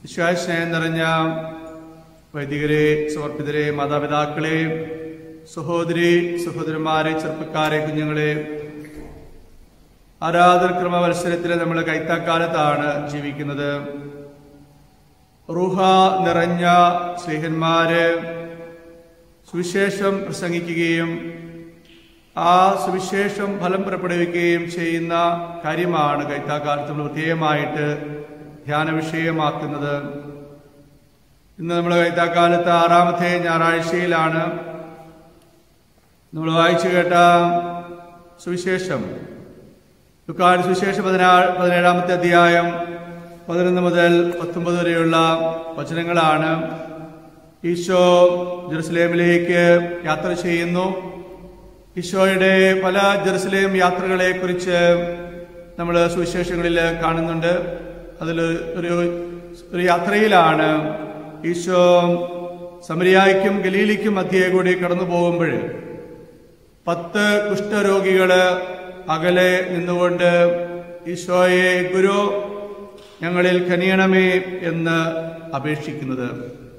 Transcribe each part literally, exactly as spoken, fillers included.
ഈശോയിൽ സ്നേഹം നിറഞ്ഞ വൈദികരെ, സമർപ്പിതരെ, മാതാപിതാക്കളെ, സഹോദരി സഹോദരന്മാരെ, ചെറുപ്പക്കാരെ, കുഞ്ഞുങ്ങളെ, ആരാധനക്രമ മത്സരത്തിൽ നമ്മൾ കൈത്താക്കാലത്താണ് ജീവിക്കുന്നത്. റൂഹ നിറഞ്ഞ സ്നേഹന്മാര് സുവിശേഷം പ്രസംഗിക്കുകയും ആ സുവിശേഷം ഫലം പുറപ്പെടുവിക്കുകയും ചെയ്യുന്ന കാര്യമാണ് കൈത്താക്കാലത്ത് നമ്മൾ പ്രത്യേകമായിട്ട് ധ്യാന വിഷയമാക്കുന്നത്. ഇന്ന് നമ്മൾ കൈത്താക്കാലത്ത് ആറാമത്തെ ഞായറാഴ്ചയിലാണ്. നമ്മൾ വായിച്ചു കേട്ട സുവിശേഷം ലൂക്കായുടെ സുവിശേഷം പതിനാറ് പതിനേഴാമത്തെ അധ്യായം പതിനൊന്ന് മുതൽ പത്തൊമ്പത് വരെയുള്ള വചനങ്ങളാണ്. ഈശോ ജെറുസലേമിലേക്ക് യാത്ര ചെയ്യുന്നു. ഈശോയുടെ പല ജെറുസലേം യാത്രകളെ കുറിച്ച് നമ്മൾ സുവിശേഷങ്ങളിൽ കാണുന്നുണ്ട്. അതിൽ ഒരു ഒരു യാത്രയിലാണ് ഈശോ സമരിയായ്ക്കും ഗലീലിക്കും മധ്യേ കൂടി കടന്നു പോകുമ്പോൾ പത്ത് കുഷ്ഠരോഗികള് അകലെ നിന്നുകൊണ്ട് ഈശോയെ, ഗുരു, ഞങ്ങളിൽ കനിയണമേ എന്ന് അപേക്ഷിക്കുന്നത്.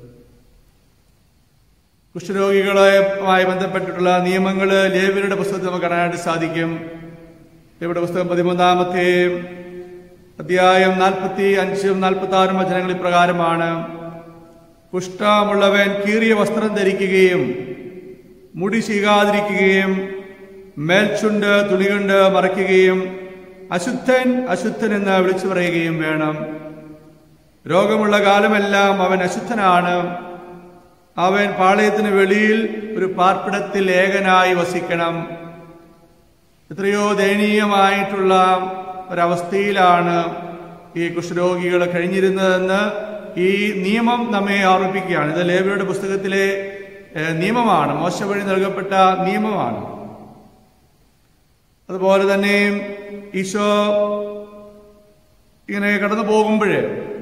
കുഷ്ഠരോഗികളുമായി ബന്ധപ്പെട്ടിട്ടുള്ള നിയമങ്ങൾ ലേവ്യരുടെ പുസ്തകത്തിൽ നമുക്ക് കാണാനായിട്ട് സാധിക്കും. ലേവ്യരുടെ പുസ്തകം പതിമൂന്നാമത്തെ അധ്യായം നാൽപ്പത്തി അഞ്ചും നാൽപ്പത്തി ആറും വചനങ്ങൾ ഇപ്രകാരമാണ്: കുഷ്ഠമുള്ളവൻ കീറിയ വസ്ത്രം ധരിക്കുകയും മുടി ചീകാതിരിക്കുകയും മേൽച്ചുണ്ട് തുണി കൊണ്ട് മറയ്ക്കുകയും അശുദ്ധൻ അശുദ്ധൻ എന്ന് വിളിച്ചു പറയുകയും വേണം. രോഗമുള്ള കാലമെല്ലാം അവൻ അശുദ്ധനാണ്. അവൻ പാളയത്തിന് വെളിയിൽ ഒരു പാർപ്പിടത്തിൽ ഏകനായി വസിക്കണം. എത്രയോ ദയനീയമായിട്ടുള്ള ഒരവസ്ഥയിലാണ് ഈ കുഷ്ഠരോഗികൾ കഴിഞ്ഞിരുന്നതെന്ന് ഈ നിയമം നമ്മെ ഓർമ്മിപ്പിക്കുകയാണ്. ഇത് ലേവ്യരുടെ പുസ്തകത്തിലെ നിയമമാണ്, മോശ വഴി നൽകപ്പെട്ട നിയമമാണ്. അതുപോലെ തന്നെ ഈശോ ഇങ്ങനെ കടന്നു പോകുമ്പോൾ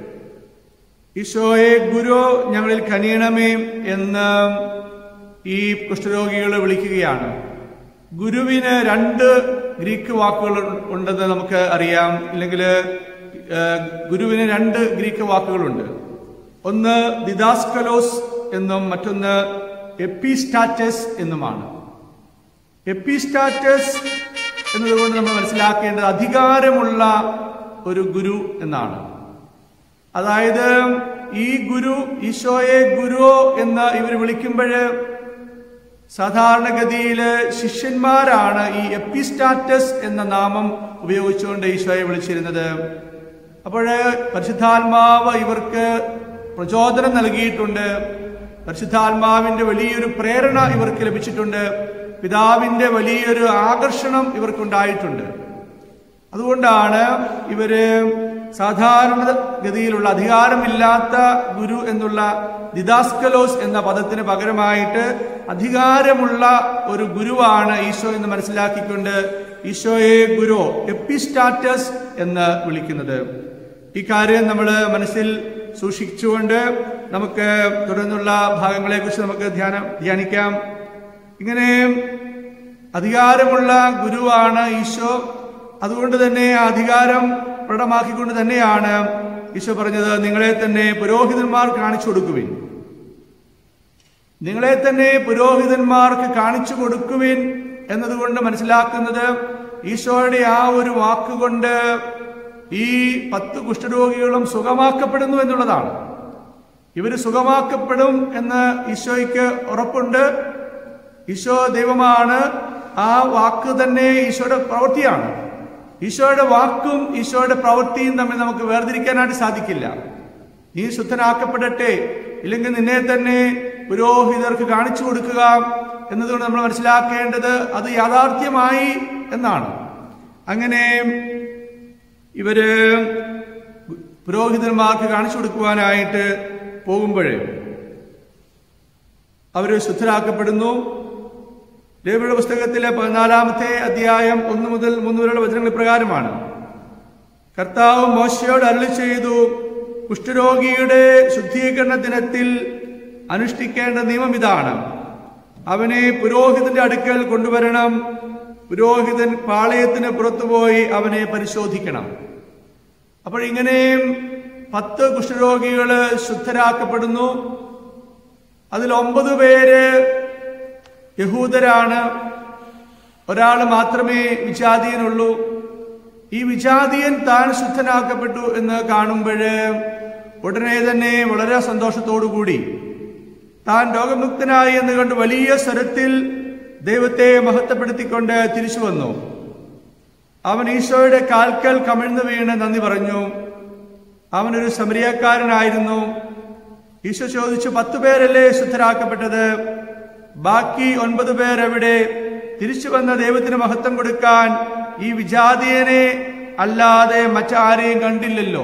ഈശോയെ, ഗുരു, ഞങ്ങളിൽ കനിയണമേ എന്ന് ഈ കുഷ്ഠരോഗികൾ വിളിക്കുകയാണ്. ഗുരുവിന് രണ്ട് ഗ്രീക്ക് വാക്കുകൾ ഉണ്ടെന്ന് നമുക്ക് അറിയാം. ഇല്ലെങ്കിൽ ഗുരുവിന് രണ്ട് ഗ്രീക്ക് വാക്കുകളുണ്ട്. ഒന്ന് ദിദാസ്കലോസ് എന്നും മറ്റൊന്ന് എപ്പിസ്റ്റാറ്റസ് എന്നുമാണ്. എപ്പിസ്റ്റാറ്റസ് എന്നതുകൊണ്ട് നമ്മൾ മനസ്സിലാക്കേണ്ടത് അധികാരമുള്ള ഒരു ഗുരു എന്നാണ്. അതായത് ഈ ഗുരു, ഈശോയെ ഗുരു എന്ന് ഇവർ വിളിക്കുമ്പോൾ സാധാരണഗതിയില് ശിഷ്യന്മാരാണ് ഈ എപ്പിസ്റ്റാറ്റസ് എന്ന നാമം ഉപയോഗിച്ചുകൊണ്ട് ഈശോയെ വിളിച്ചിരുന്നത്. അപ്പോഴ് പരിശുദ്ധാത്മാവ് ഇവർക്ക് പ്രചോദനം നൽകിയിട്ടുണ്ട്. പരിശുദ്ധാത്മാവിന്റെ വലിയൊരു പ്രേരണ ഇവർക്ക് ലഭിച്ചിട്ടുണ്ട്. പിതാവിന്റെ വലിയൊരു ആകർഷണം ഇവർക്കുണ്ടായിട്ടുണ്ട്. അതുകൊണ്ടാണ് ഇവര് സാധാരണഗതിയിലുള്ള അധികാരമില്ലാത്ത ഗുരു എന്നുള്ള ദിദാസ്കലോസ് എന്ന പദത്തിന് പകരമായിട്ട് അധികാരമുള്ള ഒരു ഗുരുവാണ് ഈശോ എന്ന് മനസ്സിലാക്കിക്കൊണ്ട് ഈശോയെ ഗുരു, എപ്പിസ്റ്റാറ്റസ് എന്ന് വിളിക്കുന്നത്. ഈ കാര്യം നമ്മൾ മനസ്സിൽ സൂക്ഷിച്ചുകൊണ്ട് നമുക്ക് തുടർന്നുള്ള ഭാഗങ്ങളെ കുറിച്ച് നമുക്ക് ധ്യാനം ധ്യാനിക്കാം. ഇങ്ങനെ അധികാരമുള്ള ഗുരുവാണ് ഈശോ. അതുകൊണ്ട് തന്നെ ആ അധികാരം പ്രകടമാക്കിക്കൊണ്ട് തന്നെയാണ് ഈശോ പറഞ്ഞത്, നിങ്ങളെ തന്നെ പുരോഹിതന്മാർ കാണിച്ചു കൊടുക്കുവിൻ. നിങ്ങളെ തന്നെ പുരോഹിതന്മാർക്ക് കാണിച്ചു കൊടുക്കുവിൻ എന്നതുകൊണ്ട് മനസ്സിലാക്കുന്നത് ഈശോയുടെ ആ ഒരു വാക്കുകൊണ്ട് ഈ പത്ത് കുഷ്ഠരോഗികളും സുഖമാക്കപ്പെടുന്നു എന്നുള്ളതാണ്. ഇവര് സുഖമാക്കപ്പെടും എന്ന് ഈശോയ്ക്ക് ഉറപ്പുണ്ട്. ഈശോ ദൈവമാണ്. ആ വാക്ക് തന്നെ ഈശോയുടെ പ്രവൃത്തിയാണ്. ഈശോയുടെ വാക്കും ഈശോയുടെ പ്രവൃത്തിയും തമ്മിൽ നമുക്ക് വേർതിരിക്കാനായിട്ട് സാധിക്കില്ല. നീ ശുദ്ധനാക്കപ്പെടട്ടെ, ഇല്ലെങ്കിൽ നിന്നെ തന്നെ പുരോഹിതർക്ക് കാണിച്ചു കൊടുക്കുക എന്നതുകൊണ്ട് നമ്മൾ മനസ്സിലാക്കേണ്ടത് അത് യാഥാർത്ഥ്യമായി എന്നാണ്. അങ്ങനെ ഇവര് പുരോഹിതന്മാർക്ക് കാണിച്ചു കൊടുക്കുവാനായിട്ട് പോകുമ്പോൾ അവര് ശുദ്ധരാക്കപ്പെടുന്നു. ലേവ്യരുടെ പുസ്തകത്തിലെ പതിനാലാമത്തെ അധ്യായം ഒന്ന് മുതൽ മൂന്ന് വരെയുള്ള വചനങ്ങൾ ഇപ്രകാരമാണ്: കർത്താവ് മോശയോട് അരുളി ചെയ്തു, കുഷ്ഠരോഗിയുടെ ശുദ്ധീകരണ ദിനത്തിൽ അനുഷ്ഠിക്കേണ്ട നിയമം ഇതാണ്: അവനെ പുരോഹിതന്റെ അടുക്കൽ കൊണ്ടുവരണം. പുരോഹിതൻ പാളയത്തിന് പുറത്തുപോയി അവനെ പരിശോധിക്കണം. അപ്പോൾ ഇങ്ങനെ പത്ത് കുഷ്ഠരോഗികള് ശുദ്ധരാക്കപ്പെടുന്നു. അതിൽ ഒമ്പത് പേര് യഹൂദരാണ്, ഒരാൾ മാത്രമേ വിജാതീയനുള്ളൂ. ഈ വിജാതീയൻ താൻ ശുദ്ധനാക്കപ്പെട്ടു എന്ന് കാണുമ്പോൾ ഉടനെ തന്നെ വളരെ സന്തോഷത്തോടുകൂടി താൻ രോഗമുക്തനായി എന്ന് കണ്ട് വലിയ സ്വരത്തിൽ ദൈവത്തെ മഹത്വപ്പെടുത്തിക്കൊണ്ട് തിരിച്ചു വന്നു. അവൻ ഈശോയുടെ കാൽക്കൽ കമിഴ്ന്നു വീണ് നന്ദി പറഞ്ഞു. അവനൊരു സമരിയക്കാരനായിരുന്നു. ഈശോ ചോദിച്ചു, പത്തു പേരല്ലേ ശുദ്ധരാക്കപ്പെട്ടത്? ബാക്കി ഒൻപത് പേർ എവിടെ? തിരിച്ചു വന്ന ദൈവത്തിന് മഹത്വം കൊടുക്കാൻ ഈ വിജാതീയനെ അല്ലാതെ മറ്റാരെയും കണ്ടില്ലല്ലോ.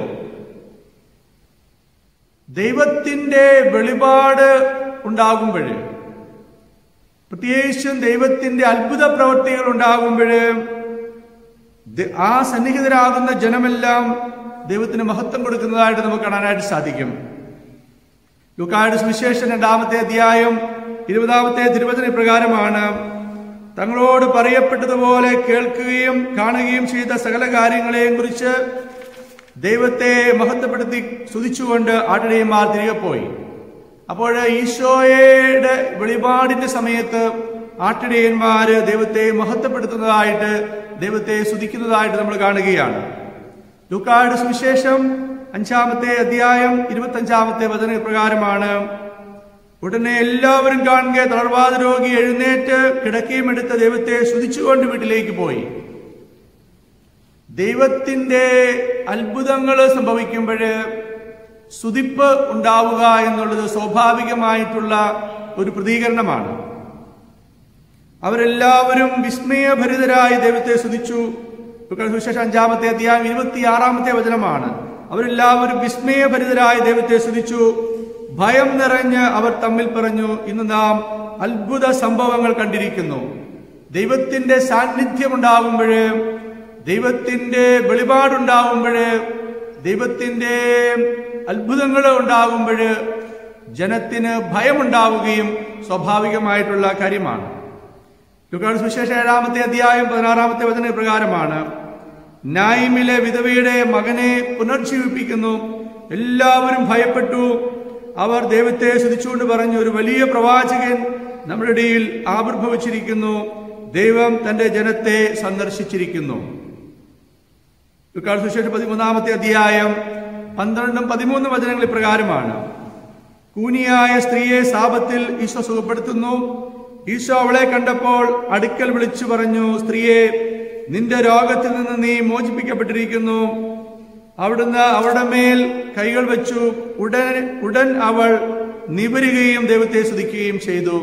ദൈവത്തിന്റെ വെളിപാട് ഉണ്ടാകുമ്പോൾ, പ്രത്യേകിച്ചും ദൈവത്തിന്റെ അത്ഭുത പ്രവൃത്തികൾ ഉണ്ടാകുമ്പോൾ ആ സന്നിഹിതരാകുന്ന ജനമെല്ലാം ദൈവത്തിന് മഹത്വം കൊടുക്കുന്നതായിട്ട് നമുക്ക് കാണാനായിട്ട് സാധിക്കും. ലൂക്കായുടെ സുവിശേഷം രണ്ടാമത്തെ അധ്യായം ഇരുപതാമത്തെ തിരുവചന പ്രകാരമാണ്, തങ്ങളോട് പറയപ്പെട്ടതുപോലെ കേൾക്കുകയും കാണുകയും ചെയ്ത സകല കാര്യങ്ങളെയും കുറിച്ച് ദൈവത്തെ മഹത്വപ്പെടുത്തി സ്തുതിച്ചുകൊണ്ട് ആട്ടിടയന്മാർ തിരികെ പോയി. അപ്പോൾ ഈശോയുടെ വെളിപാടിന്റെ സമയത്ത് ആട്ടിടയന്മാര് ദൈവത്തെ മഹത്വപ്പെടുത്തുന്നതായിട്ട്, ദൈവത്തെ സ്തുതിക്കുന്നതായിട്ട് നമ്മൾ കാണുകയാണ്. ലൂക്കായുടെ സുവിശേഷം അഞ്ചാമത്തെ അധ്യായം ഇരുപത്തി അഞ്ചാമത്തെ വചന പ്രകാരമാണ്, ഉടനെ എല്ലാവരും കാണുക തളർവാദ രോഗി എഴുന്നേറ്റ് കിടക്കയും എടുത്ത് ദൈവത്തെ സ്തുതിച്ചുകൊണ്ട് വീട്ടിലേക്ക് പോയി. ദൈവത്തിന്റെ അത്ഭുതങ്ങൾ സംഭവിക്കുമ്പോൾ സ്തുതിപ്പ് ഉണ്ടാവുക എന്നുള്ളത് സ്വാഭാവികമായിട്ടുള്ള ഒരു പ്രതികരണമാണ്. അവരെല്ലാവരും വിസ്മയഭരിതരായി ദൈവത്തെ സ്തുതിച്ചു. സുവിശേഷം അഞ്ചാമത്തെ അധ്യായം ഇരുപത്തി ആറാമത്തെ വചനമാണ്, അവരെല്ലാവരും വിസ്മയഭരിതരായി ദൈവത്തെ സ്തുതിച്ചു. ഭയം നിറഞ്ഞ് അവർ തമ്മിൽ പറഞ്ഞു, ഇന്ന് നാം അത്ഭുത സംഭവങ്ങൾ കണ്ടിരിക്കുന്നു. ദൈവത്തിന്റെ സാന്നിധ്യം ഉണ്ടാകുമ്പോൾ, ദൈവത്തിന്റെ വെളിപാടുണ്ടാകുമ്പോൾ, ദൈവത്തിന്റെ അത്ഭുതങ്ങൾ ഉണ്ടാകുമ്പോൾ ജനത്തിന് ഭയമുണ്ടാവുകയും സ്വാഭാവികമായിട്ടുള്ള കാര്യമാണ്. ലൂക്കായുടെ സുവിശേഷം ഏഴാമത്തെ അധ്യായം പതിനാറാമത്തെ വചന പ്രകാരമാണ്, നായിമിലെ വിധവയുടെ മകനെ പുനർജീവിപ്പിക്കുന്നു. എല്ലാവരും ഭയപ്പെട്ടു. അവർ ദൈവത്തെ സ്തുതിച്ചുകൊണ്ട് പറഞ്ഞു, ഒരു വലിയ പ്രവാചകൻ നമ്മുടെ ഇടയിൽ ആവിർഭവിച്ചിരിക്കുന്നു. ദൈവം തന്റെ ജനത്തെ സന്ദർശിച്ചിരിക്കുന്നു. ലൂക്കായുടെ സുവിശേഷം പതിമൂന്നാമത്തെ അധ്യായം പന്ത്രണ്ടും പതിമൂന്നും വചനങ്ങളിൽ പ്രകാരമാണ്, കൂനിയായ സ്ത്രീയെ സാപത്തിൽ ഈശോ സുഖപ്പെടുത്തുന്നു. ഈശോ അവളെ കണ്ടപ്പോൾ അടുക്കൽ വിളിച്ചു പറഞ്ഞു, സ്ത്രീയെ, നിന്റെ രോഗത്തിൽ നിന്ന് നീ മോചിപ്പിക്കപ്പെട്ടിരിക്കുന്നു. അവിടുന്ന് അവളുടെ മേൽ കൈകൾ വെച്ചു. ഉടൻ ഉടൻ അവൾ നിവരുകയും ദൈവത്തെ സ്തുതിക്കുകയും ചെയ്തു.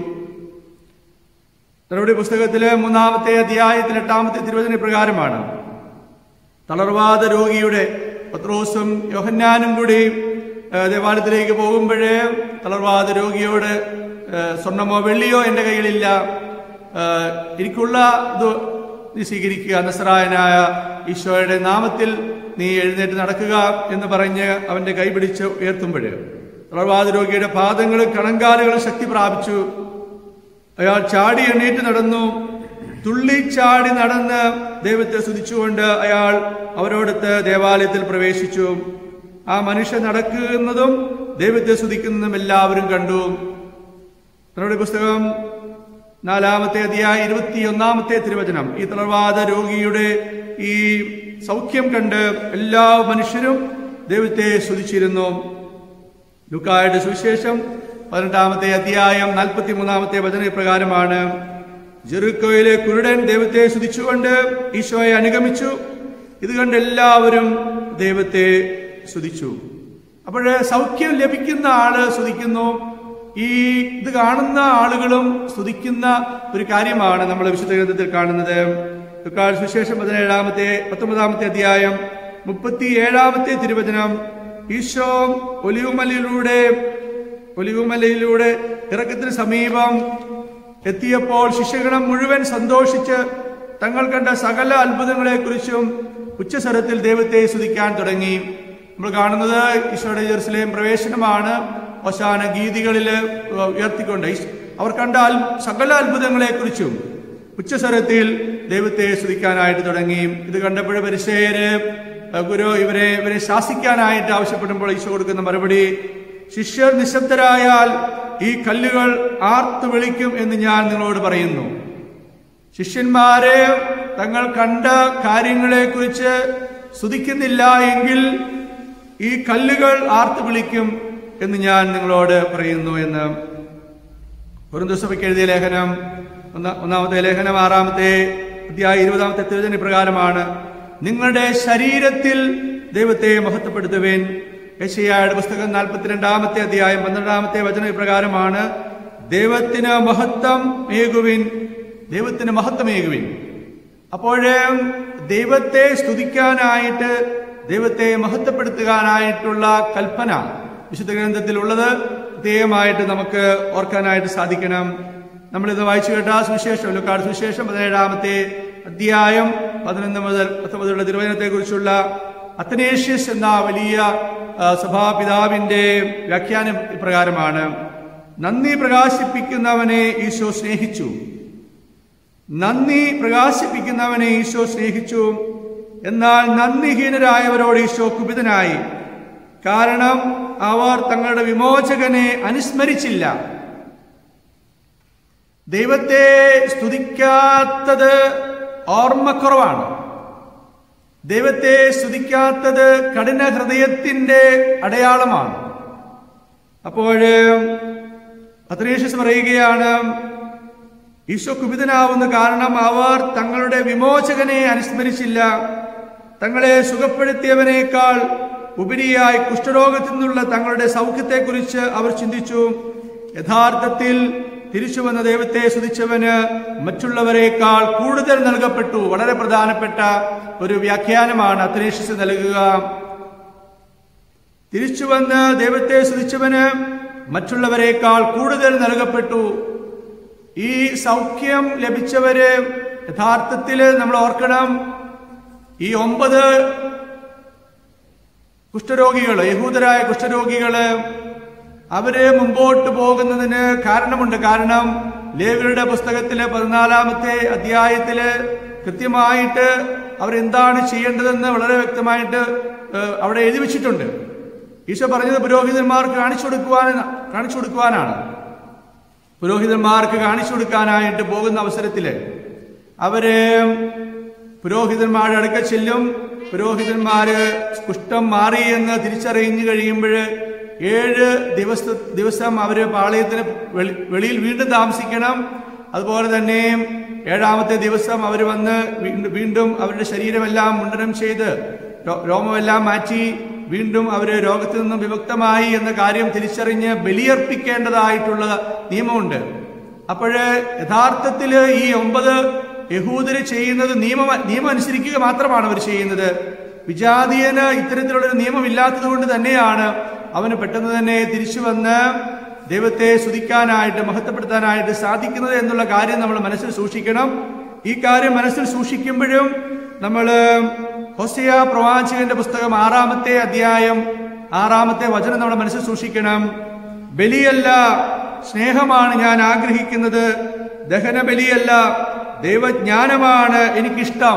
നടപടി പുസ്തകത്തിലെ മൂന്നാമത്തെ അധ്യായത്തിൽ എട്ടാമത്തെ തിരുവചന പ്രകാരമാണ്, തളർവാദ രോഗിയുടെ പത്രോസും യോഹന്നാനും കൂടി ദേവാലയത്തിലേക്ക് പോകുമ്പോഴേ തളർവാദ രോഗിയോട്, സ്വർണമോ വെള്ളിയോ എൻ്റെ കയ്യിലില്ല, എനിക്കുള്ള ഇത് നീ സ്വീകരിക്കുക, നസറായനായ ഈശോയുടെ നാമത്തിൽ നീ എഴുന്നേറ്റ് നടക്കുക എന്ന് പറഞ്ഞ് അവന്റെ കൈ പിടിച്ച് ഉയർത്തുമ്പോൾ തളർവാദ രോഗിയുടെ പാദങ്ങളും കണങ്കാലുകളും ശക്തി പ്രാപിച്ചു. അയാൾ ചാടി എണ്ണീറ്റ് നടന്നു. തുള്ളി ചാടി നടന്ന് ദൈവത്തെ സ്തുതിച്ചുകൊണ്ട് അയാൾ അവരോടൊത്ത് ദേവാലയത്തിൽ പ്രവേശിച്ചു. ആ മനുഷ്യൻ നടക്കുന്നതും ദൈവത്തെ സ്തുതിക്കുന്നതും എല്ലാവരും കണ്ടു. നമ്മുടെ പുസ്തകം നാലാമത്തെ അധ്യായം ഇരുപത്തി ഒന്നാമത്തെ തിരുവചനം, ഈ തളർവാദ രോഗിയുടെ ഈ സൗഖ്യം കണ്ട് എല്ലാ മനുഷ്യരും ദൈവത്തെ സ്തുതിച്ചിരുന്നു. ലൂക്കായുടെ സുവിശേഷം പതിനെട്ടാമത്തെ അധ്യായം നാൽപ്പത്തി മൂന്നാമത്തെ വചന പ്രകാരമാണ്, ജെറിക്കോയിലെ കുരുടൻ ദൈവത്തെ സ്തുതിച്ചുകൊണ്ട് ഈശോയെ അനുഗമിച്ചു. ഇത് കണ്ട് എല്ലാവരും ദൈവത്തെ സ്തുതിച്ചു. അപ്പോൾ സൗഖ്യം ലഭിക്കുന്ന ആള് സ്തുതിക്കുന്നു. ഈ ഇത് കാണുന്ന ആളുകളും സ്തുതിക്കുന്ന ഒരു കാര്യമാണ് നമ്മൾ വിശുദ്ധ ഗ്രന്ഥത്തിൽ കാണുന്നത്. ലൂക്കായുടെ സുവിശേഷം പതിനേഴാമത്തെ പത്തൊമ്പതാമത്തെ അധ്യായം മുപ്പത്തി ഏഴാമത്തെ തിരുവചനം, ഈശോ ഒലിവുമലയിലൂടെ ഒലിവുമലയിലൂടെ ഇറക്കത്തിന് സമീപം എത്തിയപ്പോൾ ശിഷ്യഗണം മുഴുവൻ സന്തോഷിച്ച് തങ്ങൾ കണ്ട സകല അത്ഭുതങ്ങളെ കുറിച്ചും ഉച്ചസ്വരത്തിൽ ദൈവത്തെ സ്തുതിക്കാൻ തുടങ്ങി. നമ്മൾ കാണുന്നത് ഈശോയുടെ ജെറുസലേം പ്രവേശനമാണ്. അവസാന ഗീതികളിൽ ഉയർത്തിക്കൊണ്ട് അവർ കണ്ട സകല അത്ഭുതങ്ങളെ കുറിച്ചും ഉച്ചസ്വരത്തിൽ ദൈവത്തെ സ്തുതിക്കാനായിട്ട് തുടങ്ങി. ഇത് കണ്ടപ്പോൾ പരിസേയര് ഗുരു ഇവരെ ഇവരെ ശാസിക്കാനായിട്ട് ആവശ്യപ്പെടുമ്പോൾ ഈശോ കൊടുക്കുന്ന മറുപടി, ശിഷ്യർ നിശബ്ദരായാൽ ഈ കല്ലുകൾ ആർത്തു വിളിക്കും എന്ന് ഞാൻ നിങ്ങളോട് പറയുന്നു. ശിഷ്യന്മാരെ തങ്ങൾ കണ്ട കാര്യങ്ങളെ കുറിച്ച് സ്തുതിക്കുന്നില്ല എങ്കിൽ ഈ കല്ലുകൾ ആർത്തു വിളിക്കും എന്ന് ഞാൻ നിങ്ങളോട് പറയുന്നു എന്ന് കൊരിന്ത്യസഭയ്ക്ക് എഴുതിയ ലേഖനം ഒന്നാമത്തെ ലേഖനം ആറാമത്തെ അധ്യായം ഇരുപതാമത്തെ തിരുവചന പ്രകാരമാണ്, നിങ്ങളുടെ ശരീരത്തിൽ ദൈവത്തെ മഹത്വപ്പെടുത്തുവേൻ. യെശയ്യായുടെ പുസ്തകം നാൽപ്പത്തിരണ്ടാമത്തെ അധ്യായം പന്ത്രണ്ടാമത്തെ വചന പ്രകാരമാണ്, ദൈവത്തിന് മഹത്വം ഏകുവിൻ, ദൈവത്തിന് മഹത്വമേകുവിൻ. അപ്പോഴേ ദൈവത്തെ സ്തുതിക്കാനായിട്ട്, ദൈവത്തെ മഹത്വപ്പെടുത്തുവാനായിട്ടുള്ള കൽപ്പന വിശുദ്ധ ഗ്രന്ഥത്തിലുള്ളത് പ്രത്യേകമായിട്ട് നമുക്ക് ഓർക്കാനായിട്ട് സാധിക്കണം. നമ്മളിത് വായിച്ചു കേട്ട സുവിശേഷം, ലൂക്കായുടെ സുവിശേഷം പതിനേഴാമത്തെ അധ്യായം പതിനൊന്ന് മുതൽ പത്തൊമ്പതുള്ള തിരുവചനത്തെ കുറിച്ചുള്ള അത്തനേഷ്യസ് എന്ന വലിയ സഭാപിതാവിന്റെ വ്യാഖ്യാനം ഇപ്രകാരമാണ്, നന്ദി പ്രകാശിപ്പിക്കുന്നവനെ ഈശോ സ്നേഹിച്ചു, നന്ദി പ്രകാശിപ്പിക്കുന്നവനെ ഈശോ സ്നേഹിച്ചു. എന്നാൽ നന്ദിഹീനരായവരോട് ഈശോ കുപിതനായി, കാരണം അവർ തങ്ങളുടെ വിമോചകനെ അനുസ്മരിച്ചില്ല. ദൈവത്തെ സ്തുതിക്കാത്തത് ഓർമ്മക്കുറവാണ്. ദൈവത്തെ സ്തുതിക്കാത്തത് കഠിന ഹൃദയത്തിന്റെ അടയാളമാണ്. അപ്പോൾ അത്രേഷ്യസ് പറയുകയാണ്, ഈശോ കുപിതനാവുന്ന കാരണം അവർ തങ്ങളുടെ വിമോചകനെ അനുസ്മരിച്ചില്ല. തങ്ങളെ സുഖപ്പെടുത്തിയവനേക്കാൾ ഉപരിയായി കുഷ്ഠരോഗത്തിൽ നിന്നുള്ള തങ്ങളുടെ സൗഖ്യത്തെക്കുറിച്ച് അവർ ചിന്തിച്ചു. യഥാർത്ഥത്തിൽ തിരിച്ചു വന്ന ദൈവത്തെ സ്തുതിച്ചവന് മറ്റുള്ളവരെക്കാൾ കൂടുതൽ നൽകപ്പെട്ടു. വളരെ പ്രധാനപ്പെട്ട ഒരു വ്യാഖ്യാനമാണ് അത്തനേഷ്യസ് നൽകുക. തിരിച്ചു വന്ന് ദൈവത്തെ സ്തുതിച്ചവന് മറ്റുള്ളവരെക്കാൾ കൂടുതൽ നൽകപ്പെട്ടു. ഈ സൗഖ്യം ലഭിച്ചവര് യഥാർത്ഥത്തില് നമ്മൾ ഓർക്കണം, ഈ ഒമ്പത് കുഷ്ഠരോഗികള്, യഹൂദരായ കുഷ്ഠരോഗികള്, അവര് മുമ്പോട്ട് പോകുന്നതിന് കാരണമുണ്ട്. കാരണം ലേവ്യരുടെ പുസ്തകത്തിലെ പതിനാലാമത്തെ അധ്യായത്തില് കൃത്യമായിട്ട് അവരെന്താണ് ചെയ്യേണ്ടതെന്ന് വളരെ വ്യക്തമായിട്ട് അവിടെ എഴുതി വെച്ചിട്ടുണ്ട്. ഈശോ പറഞ്ഞത് പുരോഹിതന്മാർക്ക് കാണിച്ചു കൊടുക്കുവാൻ കാണിച്ചു കൊടുക്കുവാനാണ്. പുരോഹിതന്മാർക്ക് കാണിച്ചു കൊടുക്കാനായിട്ട് പോകുന്ന അവസരത്തില് അവര് പുരോഹിതന്മാരുടെ അടുക്ക ചെല്ലും. പുരോഹിതന്മാര് കുഷ്ഠം മാറി എന്ന് തിരിച്ചറിഞ്ഞു കഴിയുമ്പോൾ ഏഴ് ദിവസ ദിവസം അവര് പാളയത്തിന് വെളിയിൽ വീണ്ടും താമസിക്കണം. അതുപോലെ തന്നെ ഏഴാമത്തെ ദിവസം അവർ വന്ന് വീണ്ടും അവരുടെ ശരീരമെല്ലാം മുണ്ടനം ചെയ്ത് രോമമെല്ലാം മാറ്റി വീണ്ടും അവര് രോഗത്തിൽ നിന്നും വിമുക്തമായി എന്ന കാര്യം തിരിച്ചറിഞ്ഞ് ബലിയർപ്പിക്കേണ്ടതായിട്ടുള്ള നിയമമുണ്ട്. അപ്പോഴ് യഥാർത്ഥത്തില് ഈ ഒമ്പത് യഹൂദര് ചെയ്യുന്നത് നിയമം നിയമം അനുസരിക്കുക മാത്രമാണ് അവർ ചെയ്യുന്നത്. വിജാതീയന് ഇത്തരത്തിലുള്ളൊരു നിയമം ഇല്ലാത്തത് കൊണ്ട് തന്നെയാണ് അവന് പെട്ടെന്ന് തന്നെ തിരിച്ചു വന്ന് ദൈവത്തെ സ്തുതിക്കാനായിട്ട് മഹത്വപ്പെടുത്താനായിട്ട് സാധിക്കുന്നത് എന്നുള്ള കാര്യം നമ്മൾ മനസ്സിൽ സൂക്ഷിക്കണം. ഈ കാര്യം മനസ്സിൽ സൂക്ഷിക്കുമ്പോഴും നമ്മൾ ഹോസിയ പ്രവാചകന്റെ പുസ്തകം ആറാമത്തെ അധ്യായം ആറാമത്തെ വചനം നമ്മൾ മനസ്സിൽ സൂക്ഷിക്കണം. ബലിയല്ല സ്നേഹമാണ് ഞാൻ ആഗ്രഹിക്കുന്നത്, ദഹന ബലിയല്ല ദൈവജ്ഞാനമാണ് എനിക്കിഷ്ടം.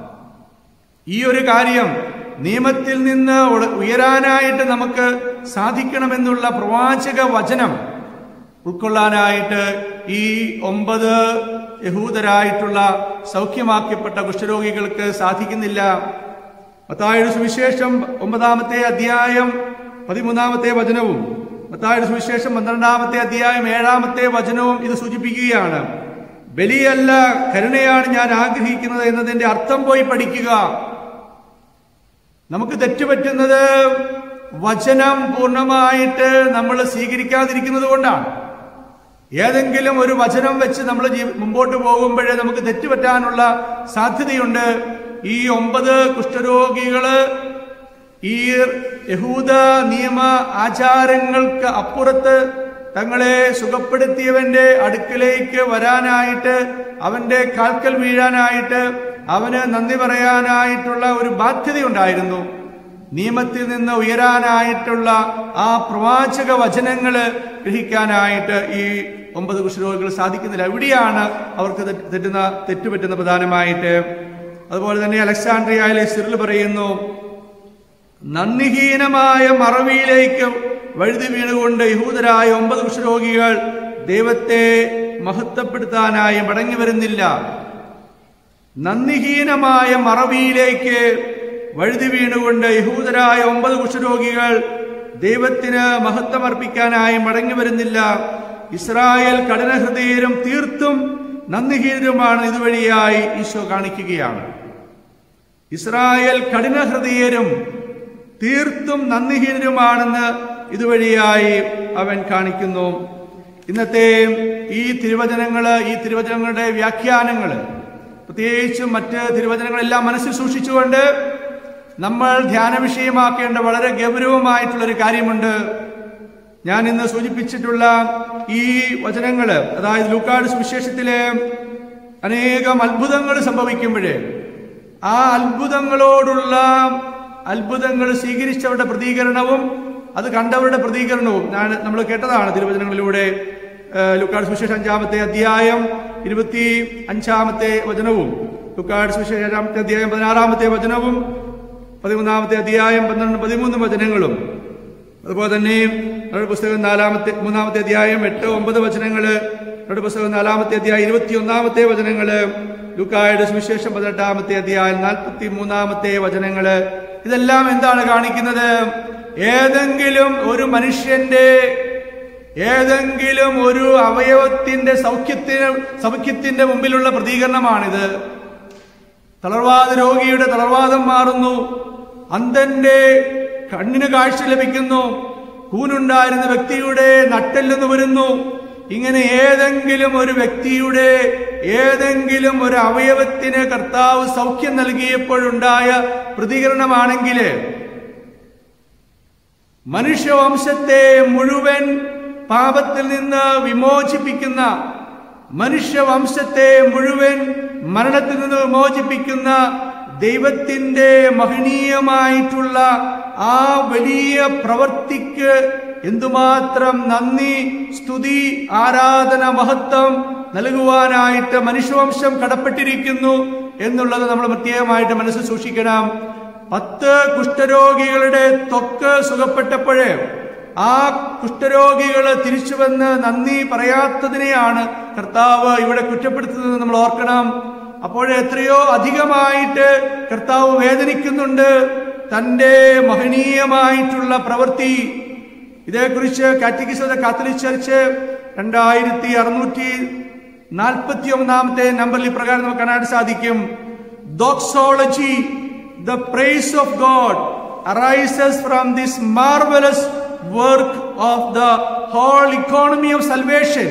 ഈ ഒരു കാര്യം നിയമത്തിൽ നിന്ന് ഉയരാനായിട്ട് നമുക്ക് സാധിക്കണമെന്നുള്ള പ്രവാചക വചനം ഉൾക്കൊള്ളാനായിട്ട് ഈ ഒമ്പത് യഹൂദരായിട്ടുള്ള സൗഖ്യമാക്കപ്പെട്ട കുഷ്ഠരോഗികൾക്ക് സാധിക്കുന്നില്ല. മത്തായിയുടെ സുവിശേഷം ഒമ്പതാമത്തെ അധ്യായം പതിമൂന്നാമത്തെ വചനവും മത്തായിയുടെ സുവിശേഷം പന്ത്രണ്ടാമത്തെ അധ്യായം ഏഴാമത്തെ വചനവും ഇത് സൂചിപ്പിക്കുകയാണ്. ബലിയല്ല കരുണയാണ് ഞാൻ ആഗ്രഹിക്കുന്നത് എന്നതിന്റെ അർത്ഥം പോയി പഠിക്കുക. നമുക്ക് തെറ്റുപറ്റുന്നത് വചനം പൂർണ്ണമായിട്ട് നമ്മൾ സ്വീകരിക്കാതിരിക്കുന്നത് കൊണ്ടാണ്. ഏതെങ്കിലും ഒരു വചനം വെച്ച് നമ്മൾ മുമ്പോട്ട് പോകുമ്പോഴേ നമുക്ക് തെറ്റുപറ്റാനുള്ള സാധ്യതയുണ്ട്. ഈ ഒമ്പത് കുഷ്ഠരോഗികള് ഈ യഹൂദ നിയമ ആചാരങ്ങൾക്ക് അപ്പുറത്ത് തങ്ങളെ സുഖപ്പെടുത്തിയവന്റെ അടുക്കലേക്ക് വരാനായിട്ട്, അവന്റെ കാൽക്കൽ വീഴാനായിട്ട്, അവന് നന്ദി പറയാനായിട്ടുള്ള ഒരു ബാധ്യതയുണ്ടായിരുന്നു. നിയമത്തിൽ നിന്ന് ഉയരാനായിട്ടുള്ള ആ പ്രവാചക വചനങ്ങള് ഗ്രഹിക്കാനായിട്ട് ഈ ഒമ്പത് കുഷ്ഠരോഗികൾ സാധിക്കുന്നില്ല. ഇവിടെയാണ് അവർക്ക് തെറ്റുന്ന തെറ്റുപറ്റുന്ന പ്രധാനമായിട്ട്. അതുപോലെ തന്നെ അലക്സാണ്ട്രിയയിലെ സിറിൽ പറയുന്നു, നന്ദിഹീനമായ മറവിയിലേക്ക് വഴുതി വീണുകൊണ്ട് യഹൂദരായ ഒമ്പത് കുഷ്ഠരോഗികൾ ദൈവത്തെ മഹത്വപ്പെടുത്താനായി മടങ്ങി വരുന്നില്ല. നന്ദിഹീനമായ മറവിയിലേക്ക് വഴുതി വീണുകൊണ്ട് യഹൂദരായ ഒമ്പത് കുഷ്ഠരോഗികൾ ദൈവത്തിന് മഹത്വമർപ്പിക്കാനായി മടങ്ങി വരുന്നില്ല. ഇസ്രായേൽ കഠിനഹൃദയരും തീർത്തും നന്ദിഹീനരുമാണ് ഇതുവഴിയായി ഈശോ കാണിക്കുകയാണ്. ഇസ്രായേൽ കഠിനഹൃദയരും തീർത്തും നന്ദിഹീനരുമാണെന്ന് ഇതുവഴിയായി അവൻ കാണിക്കുന്നു. ഇന്നത്തെ ഈ തിരുവചനങ്ങള് ഈ തിരുവചനങ്ങളുടെ വ്യാഖ്യാനങ്ങള് പ്രത്യേകിച്ചും മറ്റ് തിരുവചനങ്ങളെല്ലാം മനസ്സിൽ സൂക്ഷിച്ചുകൊണ്ട് നമ്മൾ ധ്യാന വിഷയമാക്കേണ്ട വളരെ ഗൗരവമായിട്ടുള്ളൊരു കാര്യമുണ്ട്. ഞാൻ ഇന്ന് സൂചിപ്പിച്ചിട്ടുള്ള ഈ വചനങ്ങള്, അതായത് ലൂക്കായുടെ സുവിശേഷത്തിലെ അനേകം അത്ഭുതങ്ങൾ സംഭവിക്കുമ്പോഴേ ആ അത്ഭുതങ്ങളോടുള്ള അത്ഭുതങ്ങൾ സ്വീകരിച്ചവരുടെ പ്രതികരണവും അത് കണ്ടവരുടെ പ്രതികരണവും ഞാൻ നമ്മൾ കേട്ടതാണ് തിരുവചനങ്ങളിലൂടെ. ലൂക്കായുടെ സുവിശേഷം അഞ്ചാമത്തെ അധ്യായം ഇരുപത്തി അഞ്ചാമത്തെ വചനവും, ലൂക്കായുടെ സുവിശേഷം ഏഴാമത്തെ അധ്യായം പതിനാറാമത്തെ വചനവും, പതിമൂന്നാമത്തെ അധ്യായം പന്ത്രണ്ട് പതിമൂന്ന് വചനങ്ങളും, അതുപോലെ തന്നെ നമ്മുടെ പുസ്തകം നാലാമത്തെ മൂന്നാമത്തെ അധ്യായം എട്ട് ഒമ്പത് വചനങ്ങള്, നമ്മുടെ പുസ്തകം നാലാമത്തെ അധ്യായം ഇരുപത്തി ഒന്നാമത്തെ വചനങ്ങള്, ലൂക്കായുടെ സുവിശേഷം പതിനെട്ടാമത്തെ അധ്യായം നാൽപ്പത്തി മൂന്നാമത്തെ വചനങ്ങള്. ഇതെല്ലാം എന്താണ് കാണിക്കുന്നത്? ഏതെങ്കിലും ഒരു മനുഷ്യന്റെ ഏതെങ്കിലും ഒരു അവയവത്തിന്റെ സൗഖ്യത്തിന് സൗഖ്യത്തിന്റെ മുമ്പിലുള്ള പ്രതികരണമാണിത്. തളർവാദ രോഗിയുടെ തളർവാദം മാറുന്നു, അന്ധന്റെ കണ്ണിന് കാഴ്ച ലഭിക്കുന്നു, കൂനുണ്ടായിരുന്ന വ്യക്തിയുടെ നട്ടെല്ലെന്ന് വരുന്നു. ഇങ്ങനെ ഏതെങ്കിലും ഒരു വ്യക്തിയുടെ ഏതെങ്കിലും ഒരു അവയവത്തിന് കർത്താവ് സൗഖ്യം നൽകിയപ്പോഴുണ്ടായ പ്രതികരണമാണെങ്കിൽ മനുഷ്യവംശത്തെ മുഴുവൻ പാപത്തിൽ നിന്ന് വിമോചിപ്പിക്കുന്ന, മനുഷ്യവംശത്തെ മുഴുവൻ മരണത്തിൽ നിന്ന് വിമോചിപ്പിക്കുന്ന ദൈവത്തിന്റെ മഹനീയമായിട്ടുള്ള ആ വലിയ പ്രവൃത്തിക്ക് എന്തുമാത്രം നന്ദി, സ്തുതി, ആരാധന, മഹത്വം നൽകുവാനായിട്ട് മനുഷ്യവംശം കടപ്പെട്ടിരിക്കുന്നു എന്നുള്ളത് നമ്മൾ പ്രത്യേകമായിട്ട് മനസ്സിൽ സൂക്ഷിക്കണം. പത്ത് കുഷ്ഠരോഗികളുടെ ത്വക്ക് സുഖപ്പെട്ടപ്പോഴേ ആ കുഷ്ഠരോഗികൾ തിരിച്ചു വന്ന് നന്ദി പറയാത്തതിനെയാണ് കർത്താവ് ഇവിടെ കുറ്റപ്പെടുത്തുന്നത് നമ്മൾ ഓർക്കണം. അപ്പോൾ എത്രയോ അധികമായിട്ട് കർത്താവ് വേദനിക്കുന്നുണ്ട് തന്റെ മഹനീയമായിട്ടുള്ള പ്രവൃത്തി. ഇതേക്കുറിച്ച് കാറ്റഗിസം കാത്തലിക് ചർച്ച് രണ്ടായിരത്തി അറുന്നൂറ്റി നാൽപ്പത്തി ഒന്നാമത്തെ നമ്പറിൽ പ്രകാരം നമുക്ക് കാണാൻ സാധിക്കും. Doxology, the praise of God arises from this marvelous work of the whole economy of salvation.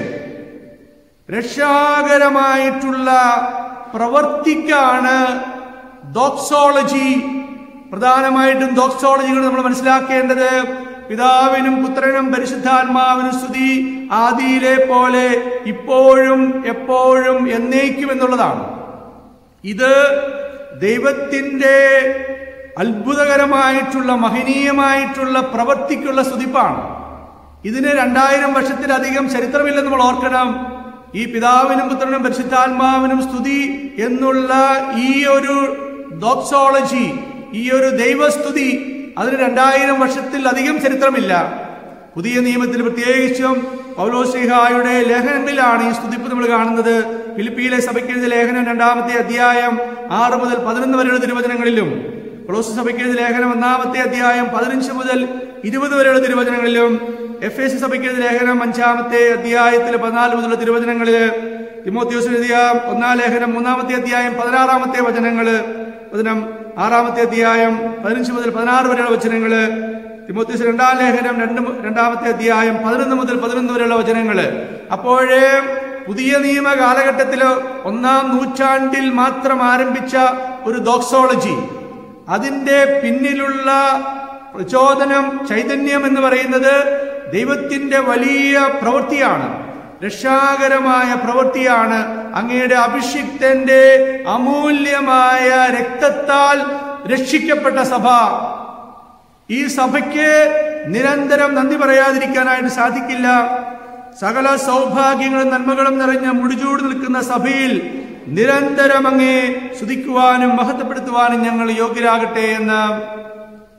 രക്ഷാകരമായിട്ടുള്ള പ്രവർത്തിക്കാണ് ഡോക്സോളജി. പ്രധാനമായിട്ടും ഡോക്സോളജികൾ നമ്മൾ മനസ്സിലാക്കേണ്ടത് പിതാവിനും പുത്രനും പരിശുദ്ധാത്മാവിനും സ്തുതി, ആദിയിലെ പോലെ ഇപ്പോഴും എപ്പോഴും എന്നേക്കും എന്നുള്ളതാണ്. ഇത് ദൈവത്തിന്റെ അത്ഭുതകരമായിട്ടുള്ള മഹനീയമായിട്ടുള്ള പ്രവൃത്തിക്കുള്ള സ്തുതിപ്പാണ്. ഇതിന് രണ്ടായിരം വർഷത്തിലധികം ചരിത്രമില്ലെന്ന് നമ്മൾ ഓർക്കണം. ഈ പിതാവിനും പുത്രനും പരിശുദ്ധാത്മാവിനും സ്തുതി എന്നുള്ള ഈ ഒരു ഡോക്സോളജി, ഈ ഒരു ദൈവസ്തുതി, അതിന് രണ്ടായിരം വർഷത്തിൽ അധികം ചരിത്രമില്ല. പുതിയ നിയമത്തിൽ പ്രത്യേകിച്ചും പൗലോസ്ലീഹായുടെ ലേഖനങ്ങളിലാണ് ഈ സ്തുതിപ്പ് നമ്മൾ കാണുന്നത്. ഫിലിപ്പിയിലെ സഭയ്ക്കെഴുതിയ ലേഖനം രണ്ടാമത്തെ അധ്യായം ആറ് മുതൽ പതിനൊന്ന് വരെയുള്ള തിരുവചനങ്ങളിലും, കൊളോസ്യ സഭയ്ക്കെഴുതിയ ലേഖനം ഒന്നാമത്തെ അധ്യായം പതിനഞ്ച് മുതൽ ഇരുപത് വരെയുള്ള തിരുവചനങ്ങളിലും, എഫ് എസ് സഭയ്ക്കെഴുതിയ ലേഖനം അഞ്ചാമത്തെ അധ്യായത്തിൽ പതിനാല് മുതലുള്ള തിരുവചനങ്ങളില്, തിമോത്തിയോസിന് എഴുതിയ ഒന്നാം ലേഖനം മൂന്നാമത്തെ അധ്യായം പതിനാറാമത്തെ വചനങ്ങള്, വചനം ആറാമത്തെ അധ്യായം പതിനഞ്ച് മുതൽ പതിനാറ് വരെയുള്ള വചനങ്ങള്, തിമോത്തിയോസ് രണ്ടാം ലേഖനം രണ്ട് രണ്ടാമത്തെ അധ്യായം പതിനൊന്ന് മുതൽ പതിനൊന്ന് വരെയുള്ള വചനങ്ങള്. അപ്പോഴേ പുതിയ നിയമ കാലഘട്ടത്തില് ഒന്നാം നൂറ്റാണ്ടിൽ മാത്രം ആരംഭിച്ച ഒരു ഡോക്സോളജി, അതിന്റെ പിന്നിലുള്ള പ്രചോദനം, ചൈതന്യം എന്ന് പറയുന്നത് ദൈവത്തിന്റെ വലിയ പ്രവൃത്തിയാണ്, രക്ഷാകരമായ പ്രവൃത്തിയാണ്. അങ്ങയുടെ അഭിഷിക്തന്റെ അമൂല്യമായ രക്തത്താൽ രക്ഷിക്കപ്പെട്ട സഭ. ഈ സഭയ്ക്ക് നിരന്തരം നന്ദി പറയാതിരിക്കാനായിട്ട് സാധിക്കില്ല. സകല സൗഭാഗ്യങ്ങളും നന്മകളും നിറഞ്ഞ മുടിചൂട് നിൽക്കുന്ന സഭയിൽ നിരന്തരം അങ്ങേ സ്തുതിക്കുവാനും മഹത്വപ്പെടുത്തുവാനും ഞങ്ങൾ യോഗ്യരാകട്ടെ എന്ന്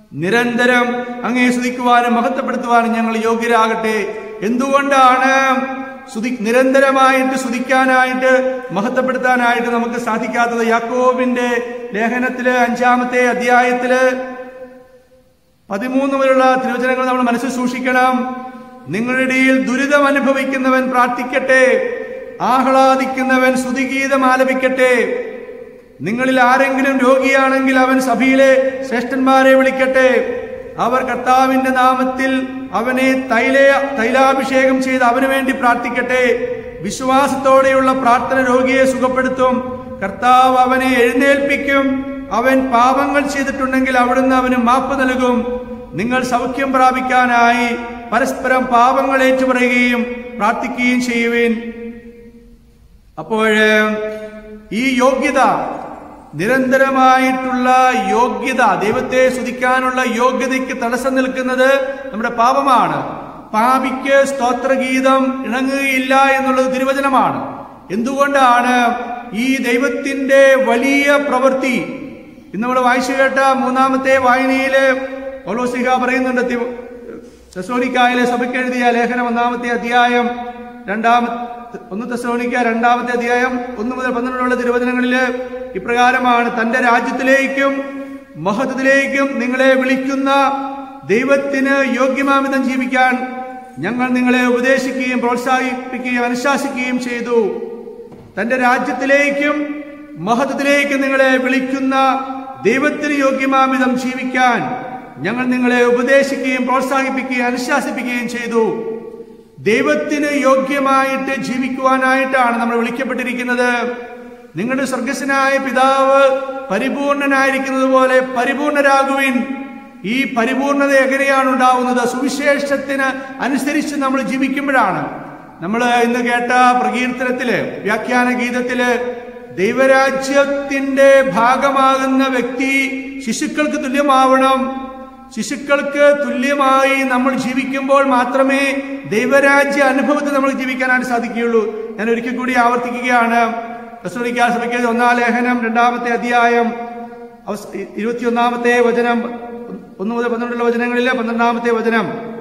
നിരന്തരം അങ്ങയെ സ്തുതിക്കുവാനും മഹത്വപ്പെടുത്തുവാനും ഞങ്ങൾ യോഗ്യരാകട്ടെ. എന്തുകൊണ്ടാണ് സ്തുതി നിരന്തരമായിട്ട് സ്തുതിക്കാനായിട്ട് മഹത്വപ്പെടുത്താനായിട്ട് നമുക്ക് സാധിക്കാത്തത്? യാക്കോബിന്റെ ലേഖനത്തില് അഞ്ചാമത്തെ അധ്യായത്തില് പതിമൂന്ന് വരെയുള്ള തിരുവചനങ്ങൾ നമ്മൾ മനസ്സിൽ സൂക്ഷിക്കണം. നിങ്ങളുടെ ഇടയിൽ ദുരിതം അനുഭവിക്കുന്നവൻ പ്രാർത്ഥിക്കട്ടെ, ആഹ്ലാദിക്കുന്നവൻ സ്തുതിഗീതം ആലപിക്കട്ടെ. നിങ്ങളിൽ ആരെങ്കിലും രോഗിയാണെങ്കിൽ അവൻ സഭയിലെ ശ്രേഷ്ഠന്മാരെ വിളിക്കട്ടെ. അവർ കർത്താവിന്റെ നാമത്തിൽ അവനെ തൈല തൈലാഭിഷേകം ചെയ്ത് അവന് വേണ്ടി പ്രാർത്ഥിക്കട്ടെ. വിശ്വാസത്തോടെയുള്ള പ്രാർത്ഥന രോഗിയെ സുഖപ്പെടുത്തും. കർത്താവ് അവനെ എഴുന്നേൽപ്പിക്കും. അവൻ പാപങ്ങൾ ചെയ്തിട്ടുണ്ടെങ്കിൽ അവിടുന്ന് അവന് മാപ്പ് നൽകും. നിങ്ങൾ സൗഖ്യം പ്രാപിക്കാനായി പരസ്പരം പാപങ്ങൾ ഏറ്റുപറയുകയും പ്രാർത്ഥിക്കുകയും ചെയ്യുവിൻ. അപ്പോൾ ഈ യോഗ്യത, നിരന്തരമായിട്ടുള്ള യോഗ്യത, ദൈവത്തെ സ്തുതിക്കാനുള്ള യോഗ്യതയ്ക്ക് തടസ്സം നിൽക്കുന്നത് നമ്മുടെ പാപമാണ്. പാപിക്ക് സ്തോത്രഗീതം ഇണങ്ങുകയില്ല എന്നുള്ളത് തിരുവചനമാണ്. എന്തുകൊണ്ടാണ്? ഈ ദൈവത്തിന്റെ വലിയ പ്രവൃത്തി ഇന്ന് നമ്മൾ വായിച്ചു കേട്ട മൂന്നാമത്തെ വായനയില് പൗലോസ് പറയുന്നുണ്ട്. തെസ്സലോനിക്കായിലെ സഭയ്ക്ക് എഴുതിയ ലേഖനം ഒന്നാമത്തെ അധ്യായം രണ്ടാമത്തെ ഒന്ന് തെസ്സലോനിക്ക രണ്ടാമത്തെ അധ്യായം ഒന്ന് മുതൽ പന്ത്രണ്ടിലുള്ള തിരുവചനങ്ങളില് ഇപ്രകാരമാണ്: തന്റെ രാജ്യത്തിലേക്കും മഹത്വത്തിലേക്കും നിങ്ങളെ വിളിക്കുന്ന ദൈവത്തിന് യോഗ്യമാമിതം ജീവിക്കാൻ ഞങ്ങൾ നിങ്ങളെ ഉപദേശിക്കുകയും പ്രോത്സാഹിപ്പിക്കുകയും അനുശാസിക്കുകയും ചെയ്തു. തന്റെ രാജ്യത്തിലേക്കും മഹത്വത്തിലേക്കും നിങ്ങളെ വിളിക്കുന്ന ദൈവത്തിന് യോഗ്യമാമിതം ജീവിക്കാൻ ഞങ്ങൾ നിങ്ങളെ ഉപദേശിക്കുകയും പ്രോത്സാഹിപ്പിക്കുകയും അനുശാസിപ്പിക്കുകയും ചെയ്തു. ദൈവത്തിന് യോഗ്യമായിട്ട് ജീവിക്കുവാനായിട്ടാണ് നമ്മൾ വിളിക്കപ്പെട്ടിരിക്കുന്നത്. നിങ്ങളുടെ സ്വർഗസ്വനായ പിതാവ് പരിപൂർണനായിരിക്കുന്നത് പോലെ പരിപൂർണരാകുവിൻ. ഈ പരിപൂർണത എങ്ങനെയാണ് ഉണ്ടാവുന്നത്? സുവിശേഷത്തിന് അനുസരിച്ച് നമ്മൾ ജീവിക്കുമ്പോഴാണ്. നമ്മൾ ഇന്ന് കേട്ട പ്രകീർത്തനത്തില്, വ്യാഖ്യാന ഗീതത്തില് ദൈവരാജ്യത്തിന്റെ ഭാഗമാകുന്ന വ്യക്തി ശിശുക്കൾക്ക് തുല്യമാവണം. ശിശുക്കൾക്ക് തുല്യമായി നമ്മൾ ജീവിക്കുമ്പോൾ മാത്രമേ ദൈവരാജ്യ അനുഭവത്തിൽ നമ്മൾ ജീവിക്കാനായിട്ട് സാധിക്കുകയുള്ളൂ. ഞാൻ ഒരിക്കൽ കൂടി ആവർത്തിക്കുകയാണ്. തെസ്സലോനിക്ക സഭയ്ക്ക് ഒന്നാം ലേഖനം രണ്ടാമത്തെ അധ്യായം ഇരുപത്തിയൊന്നാമത്തെ വചനം, ഒന്ന് മുതൽ പന്ത്രണ്ടുള്ള വചനങ്ങളിലെ പന്ത്രണ്ടാമത്തെ വചനം: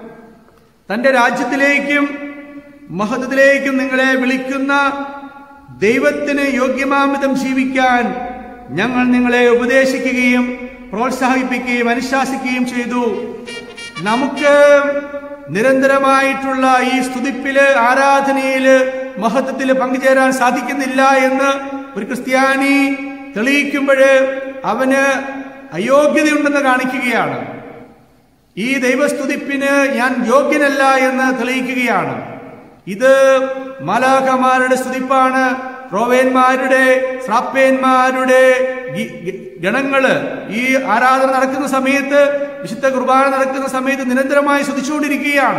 തന്റെ രാജ്യത്തിലേക്കും മഹത്വത്തിലേക്കും നിങ്ങളെ വിളിക്കുന്ന ദൈവത്തിന് യോഗ്യമാമിതം ജീവിക്കാൻ ഞങ്ങൾ നിങ്ങളെ ഉപദേശിക്കുകയും പ്രോത്സാഹിപ്പിക്കുകയും അനുശാസിക്കുകയും ചെയ്തു. നമുക്ക് നിരന്തരമായിട്ടുള്ള ഈ സ്തുതിപ്പില്, ആരാധനയില്, മഹത്വത്തില് പങ്കുചേരാൻ സാധിക്കുന്നില്ല എന്ന് ഒരു ക്രിസ്ത്യാനി തെളിയിക്കുമ്പോഴ് അവന് അയോഗ്യതയുണ്ടെന്ന് കാണിക്കുകയാണ്. ഈ ദൈവസ്തുതിപ്പിന് ഞാൻ യോഗ്യനല്ല എന്ന് തെളിയിക്കുകയാണ്. ഇത് മാലാഖമാരുടെ സ്തുതിപ്പാണ്. റോവേന്മാരുടെ, ശ്രാപ്പേന്മാരുടെ ഗണങ്ങള് ഈ ആരാധന നടക്കുന്ന സമയത്ത്, വിശുദ്ധ കുർബാന നടക്കുന്ന സമയത്ത് നിരന്തരമായി സ്തുതിച്ചുകൊണ്ടിരിക്കുകയാണ്.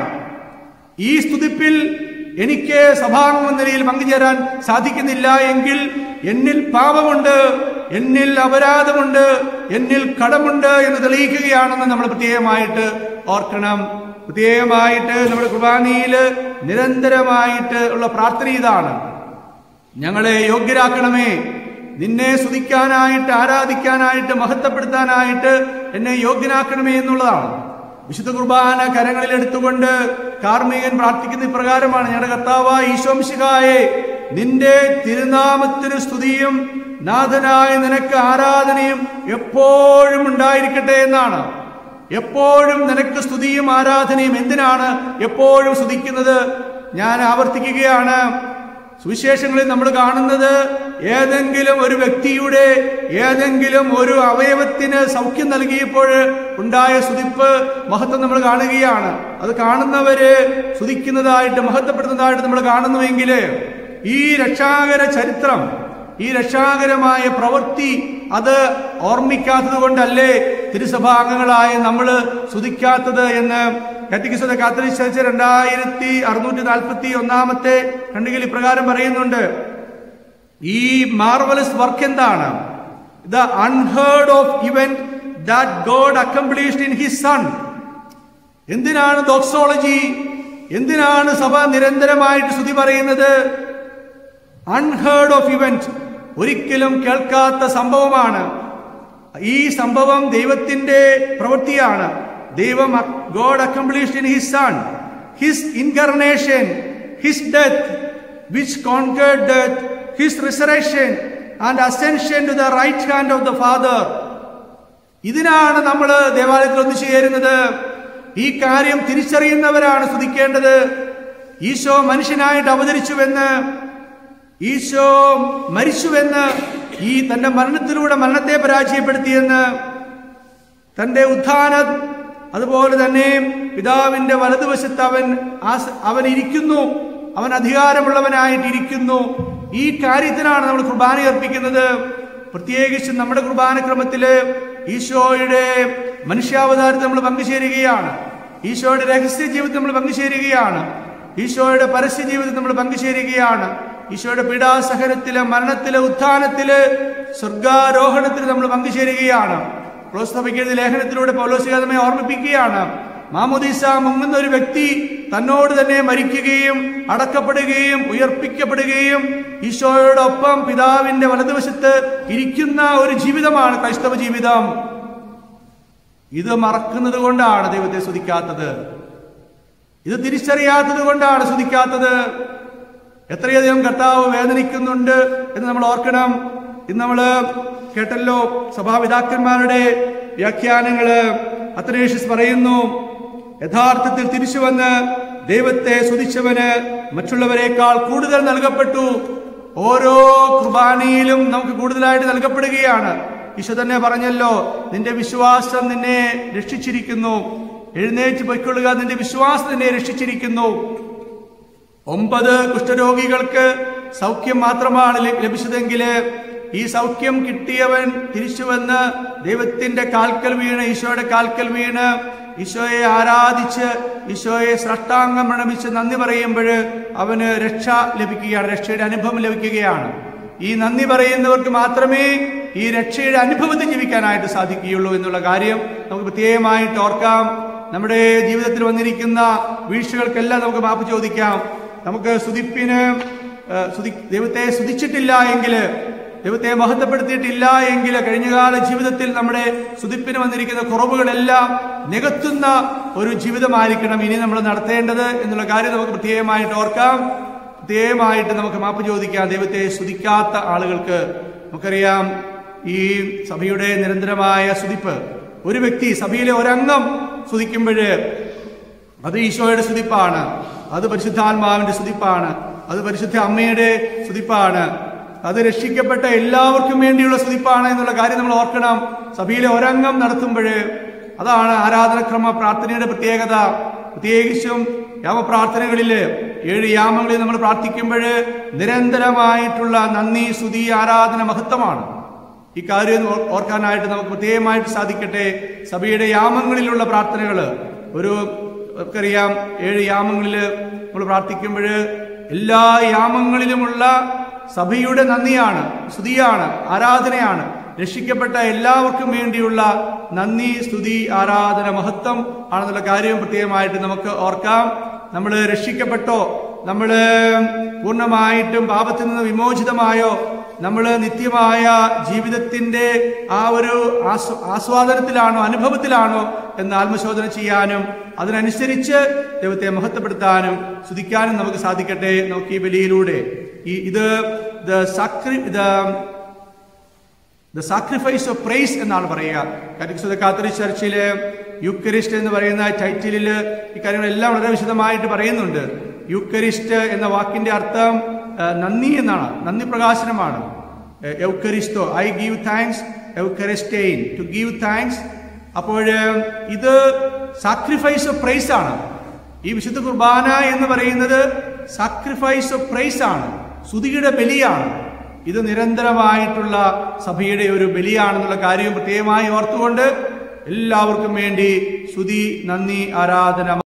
ഈ സ്തുതിപ്പിൽ എനിക്ക് സഭാംഗം നിലയിൽ പങ്കുചേരാൻ സാധിക്കുന്നില്ല എങ്കിൽ എന്നിൽ പാപമുണ്ട്, എന്നിൽ അപരാധമുണ്ട്, എന്നിൽ കടമുണ്ട് എന്ന് തെളിയിക്കുകയാണെന്ന് നമ്മൾ പ്രത്യേകമായിട്ട് ഓർക്കണം. പ്രത്യേകമായിട്ട് നമ്മുടെ കുർബാനയില് നിരന്തരമായിട്ട് ഉള്ള പ്രാർത്ഥന ഇതാണ്: ഞങ്ങളെ യോഗ്യരാക്കണമേ, നിന്നെ സ്തുതിക്കാനായിട്ട്, ആരാധിക്കാനായിട്ട്, മഹത്വപ്പെടുത്താനായിട്ട് എന്നെ യോഗ്യനാക്കണമേ എന്നുള്ളതാണ്. വിശുദ്ധ കുർബാന കരങ്ങളിൽ എടുത്തുകൊണ്ട് കാർമ്മികൻ പ്രാർത്ഥിക്കുന്ന ഇപ്രകാരമാണ്: ഞങ്ങളുടെ കർത്താവായ ഈശോ മിശിഹായേ, നിന്റെ തിരുനാമത്തിന് സ്തുതിയും നാഥനായ നിനക്ക് ആരാധനയും എപ്പോഴും ഉണ്ടായിരിക്കട്ടെ എന്നാണ്. എപ്പോഴും നിനക്ക് സ്തുതിയും ആരാധനയും. എന്തിനാണ് എപ്പോഴും സ്തുതിക്കുന്നത്? ഞാൻ ആവർത്തിക്കുകയാണ്. സുവിശേഷങ്ങളിൽ നമ്മൾ കാണുന്നത് ഏതെങ്കിലും ഒരു വ്യക്തിയുടെ ഏതെങ്കിലും ഒരു അവയവത്തിന് സൗഖ്യം നൽകിയപ്പോൾ ഉണ്ടായ സ്തുതിപ്പ്, മഹത്വം നമ്മൾ കാണുകയാണ്. അത് കാണുന്നവര് സ്തുതിക്കുന്നതായിട്ട്, മഹത്വപ്പെടുത്തുന്നതായിട്ട് നമ്മൾ കാണുന്നുവെങ്കിൽ ഈ രക്ഷാകര ചരിത്രം, ഈ രക്ഷാകരമായ പ്രവൃത്തി അത് ഓർമ്മിക്കാത്തത് കൊണ്ടല്ലേ തിരുസഭാംഗങ്ങളായ നമ്മൾ സ്തുതിക്കാത്തത് എന്ന് കാറ്റഗിസത്തെ കാത്തലിക് ചർച്ച് രണ്ടായിരത്തി അറുന്നൂറ്റി നാൽപ്പത്തി ഒന്നാമത്തെ ഖണ്ഡികയിൽ ഇപ്രകാരം പറയുന്നുണ്ട്. ഈ മാർവലസ് വർക്ക് എന്താണ്? The unheard of event that God accomplished in his son. എന്തിനാണ് ഡോക്സോളജി? എന്തിനാണ് സഭ നിരന്തരമായിട്ട് സ്തുതി പറയുന്നത്? അൺഹേർഡ് ഓഫ് ഇവന്റ്, ഒരിക്കലും കേൾക്കാത്ത സംഭവമാണ്. ഈ സംഭവം ദൈവത്തിന്റെ പ്രവൃത്തിയാണ്. ദൈവം God accomplished in his son his incarnation, his death which conquered death, his resurrection and ascension to the right hand of the Father. ഇതിനാണ് നമ്മൾ ദേവാലയത്തിൽ ഒന്നിച്ചു ചേരുന്നത്. ഈ കാര്യം തിരിച്ചറിയുന്നവരാണ് സ്തുതിക്കേണ്ടത്. ഈശോ മനുഷ്യനായിട്ട് അവതരിച്ചുവെന്ന്, ഈശോ മരിച്ചുവെന്ന്, ഈ തന്റെ മരണത്തിലൂടെ മരണത്തെ പരാജയപ്പെടുത്തിയെന്ന്, തന്റെ ഉത്ഥാനം അതുപോലെ തന്നെ പിതാവിന്റെ വലതുവശത്ത് അവൻ അവൻ ഇരിക്കുന്നു, അവൻ അധികാരമുള്ളവനായിട്ടിരിക്കുന്നു. ഈ കാര്യത്തിനാണ് നമ്മൾ കുർബാന അർപ്പിക്കുന്നത്. പ്രത്യേകിച്ച് നമ്മുടെ കുർബാനക്രമത്തില് ഈശോയുടെ മനുഷ്യാവതാരത്തിൽ നമ്മൾ പങ്കുചേരുകയാണ്, ഈശോയുടെ രഹസ്യ ജീവിതത്തിൽ നമ്മൾ പങ്കുചേരുകയാണ്, ഈശോയുടെ പരസ്യ ജീവിതത്തിൽ നമ്മൾ പങ്കുചേരുകയാണ്, ഈശോയുടെ പീഡാസഹനത്തില്, മരണത്തില്, ഉത്ഥാനത്തില്, സ്വർഗാരോഹണത്തിൽ നമ്മൾ പങ്കുചേരുകയാണ്. ക്ലോസ്തവയ്ക്കെഴുതിയ ലേഖനത്തിലൂടെ പൗലോസ് നമ്മെ ഓർമ്മിപ്പിക്കുകയാണ്, മാമോദീസ മുങ്ങുന്ന ഒരു വ്യക്തി തന്നോട് തന്നെ മരിക്കുകയും അടക്കപ്പെടുകയും ഉയർപ്പിക്കപ്പെടുകയും ഈശോയോടൊപ്പം പിതാവിന്റെ വലതുവശത്ത് ഇരിക്കുന്ന ഒരു ജീവിതമാണ് ക്രൈസ്തവ ജീവിതം. ഇത് മറക്കുന്നത് കൊണ്ടാണ് ദൈവത്തെ സ്തുതിക്കാത്തത്. ഇത് തിരിച്ചറിയാത്തത് കൊണ്ടാണ് സ്തുതിക്കാത്തത്. എത്രയധികം കർത്താവ് വേദനിക്കുന്നുണ്ട് എന്ന് നമ്മൾ ഓർക്കണം. ഇന്ന് നമ്മള് കേട്ടല്ലോ സഭാപിതാക്കന്മാരുടെ വ്യാഖ്യാനങ്ങള്. അത്തനേഷ്യസ് പറയുന്നു, യഥാർത്ഥത്തിൽ തിരിച്ചു വന്ന് ദൈവത്തെ സ്തുതിച്ചവന് മറ്റുള്ളവരെക്കാൾ കൂടുതൽ നൽകപ്പെട്ടു. ഓരോ കുർബാനയിലും നമുക്ക് കൂടുതലായിട്ട് നൽകപ്പെടുകയാണ്. ഈശോ തന്നെ പറഞ്ഞല്ലോ, നിന്റെ വിശ്വാസം നിന്നെ രക്ഷിച്ചിരിക്കുന്നു, എഴുന്നേറ്റ് പൊയ്ക്കൊള്ളുക, നിന്റെ വിശ്വാസം നിന്നെ രക്ഷിച്ചിരിക്കുന്നു. ഒമ്പത് കുഷ്ഠരോഗികൾക്ക് സൗഖ്യം മാത്രമാണ് ലഭിച്ചതെങ്കില് ഈ സൗഖ്യം കിട്ടിയവൻ തിരിച്ചുവന്ന് ദൈവത്തിന്റെ കാൽക്കൽ വീണ്, ഈശോയുടെ കാൽക്കൽ വീണ് ഈശോയെ ആരാധിച്ച് ഈശോയെ സാഷ്ടാംഗം പ്രണമിച്ച് നന്ദി പറയുമ്പോൾ അവന് രക്ഷ ലഭിക്കുകയാണ്, രക്ഷയുടെ അനുഭവം ലഭിക്കുകയാണ്. ഈ നന്ദി പറയുന്നവർക്ക് മാത്രമേ ഈ രക്ഷയുടെ അനുഭവത്തിൽ ജീവിക്കാനായിട്ട് സാധിക്കുകയുള്ളൂ എന്നുള്ള കാര്യം നമുക്ക് പ്രത്യേകമായിട്ട് ഓർക്കാം. നമ്മുടെ ജീവിതത്തിൽ വന്നിരിക്കുന്ന വീഴ്ചകൾക്കെല്ലാം നമുക്ക് മാപ്പ് ചോദിക്കാം. നമുക്ക് സ്തുതിപ്പിന് സ്തുതി ദൈവത്തെ സ്തുതിച്ചിട്ടില്ല എങ്കിൽ, ദൈവത്തെ മഹത്വപ്പെടുത്തിയിട്ടില്ല എങ്കിൽ കഴിഞ്ഞകാല ജീവിതത്തിൽ നമ്മുടെ സ്തുതിപ്പിന് വന്നിരിക്കുന്ന കുറവുകളെല്ലാം നികത്തുന്ന ഒരു ജീവിതമായിരിക്കണം ഇനി നമ്മൾ നടത്തേണ്ടത് എന്നുള്ള കാര്യം നമുക്ക് പ്രത്യേകമായിട്ട് ഓർക്കാം. പ്രത്യേകമായിട്ട് നമുക്ക് മാപ്പ് ചോദിക്കാം ദൈവത്തെ സ്തുതിക്കാത്ത ആളുകൾക്ക്. നമുക്കറിയാം, ഈ സഭയുടെ നിരന്തരമായ സ്തുതിപ്പ്, ഒരു വ്യക്തി സഭയിലെ ഒരംഗം സ്തുതിക്കുമ്പോൾ അത് ഈശോയുടെ സ്തുതിപ്പാണ്, അത് പരിശുദ്ധാത്മാവിന്റെ സ്തുതിപ്പാണ്, അത് പരിശുദ്ധ അമ്മയുടെ സ്തുതിപ്പാണ്, അത് രക്ഷിക്കപ്പെട്ട എല്ലാവർക്കും വേണ്ടിയുള്ള സ്തുതിപ്പാണ് എന്നുള്ള കാര്യം നമ്മൾ ഓർക്കണം. സഭയിലെ ഒരംഗം നടത്തുമ്പോൾ അതാണ് ആരാധനക്രമ പ്രാർത്ഥനയുടെ പ്രത്യേകത. പ്രത്യേകിച്ചും യാമപ്രാർത്ഥനകളില് ഏഴ് യാമങ്ങളിൽ നമ്മൾ പ്രാർത്ഥിക്കുമ്പോൾ നിരന്തരമായിട്ടുള്ള നന്ദി, സ്തുതി, ആരാധന മഹത്വമാണ്. ഈ കാര്യം ഓർക്കാനായിട്ട് നമുക്ക് പ്രത്യേകമായിട്ട് സാധിക്കട്ടെ. സഭയുടെ യാമങ്ങളിലുള്ള പ്രാർത്ഥനകൾ, ഒരു നമുക്കറിയാം ഏഴ് യാമങ്ങളില് നമ്മൾ പ്രാർത്ഥിക്കുമ്പോൾ എല്ലാ യാമങ്ങളിലുമുള്ള സഭയുടെ നന്ദിയാണ്, സ്തുതിയാണ്, ആരാധനയാണ്. രക്ഷിക്കപ്പെട്ട എല്ലാവർക്കും വേണ്ടിയുള്ള നന്ദി, സ്തുതി, ആരാധന, മഹത്വം ആണെന്നുള്ള കാര്യം പ്രത്യേകമായിട്ട് നമുക്ക് ഓർക്കാം. നമ്മൾ രക്ഷിക്കപ്പെട്ടോ, നമ്മൾ പൂർണ്ണമായിട്ടും പാപത്തിൽ നിന്ന് വിമോചിതമായോ, നമ്മൾ നിത്യമായ ജീവിതത്തിന്റെ ആ ഒരു ആസ്വാദനത്തിലാണോ, അനുഭവത്തിലാണോ എന്ന് ആത്മശോധന ചെയ്യാനും അതിനനുസരിച്ച് ദൈവത്തെ മഹത്വപ്പെടുത്താനും സ്തുതിക്കാനും നമുക്ക് സാധിക്കട്ടെ. നമുക്ക് ഈ ബലിയിലൂടെ ഈ ഇത് ദ സാക്രി ദ സാക്രിഫൈസ് ഓഫ് പ്രൈസ് എന്നാണ് പറയുക. കാത്തലിക് കാത്തലിക് ചർച്ചില് യൂക്കറിസ്റ്റ് എന്ന് പറയുന്ന ടൈറ്റിലില് ഈ കാര്യങ്ങളെല്ലാം വളരെ വിശദമായിട്ട് പറയുന്നുണ്ട്. യൂക്കറിസ്റ്റ് എന്ന വാക്കിന്റെ അർത്ഥം നന്ദി എന്നാണ്, നന്ദി പ്രകാശനമാണ്. എവ്കരിസ്തോ, ഐ ഗീവ് താങ്ക്സ്, എവ്കരിസ്റ്റെയിൻ, ടു ഗീവ് താങ്ക്സ്. അപ്പോൾ ഇത് സാക്രിഫൈസ് ഓഫ് പ്രൈസ് ആണ്. ഈ വിശുദ്ധ കുർബാന എന്ന് പറയുന്നത് സാക്രിഫൈസ് ഓഫ് പ്രൈസ് ആണ്, സ്തുതിയുടെ ബലിയാണ്. ഇത് നിരന്തരമായിട്ടുള്ള സഭയുടെ ഒരു ബലിയാണെന്നുള്ള കാര്യം പ്രത്യേകമായി ഓർത്തുകൊണ്ട് എല്ലാവർക്കും വേണ്ടി സ്തുതി, നന്ദി, ആരാധന